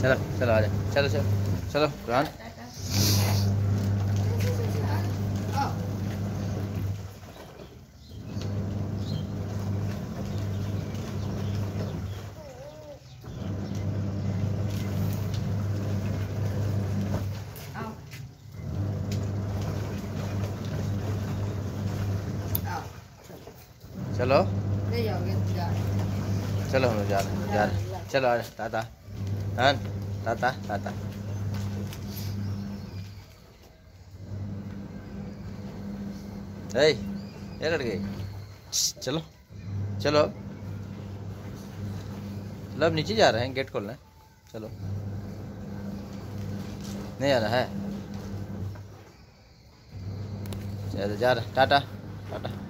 चलो चलो आ जा, चलो चलो चलो कुरान। चलो चलो हम लोग जा रहे हैं। चलो आ टाटा। हाँ टाटा टाटा। ये लड़ गई। चलो चलो चलो अब नीचे जा रहे हैं, गेट खोलना है। चलो नहीं आ रहा है, चलो जा रहा, टाटा टाटा।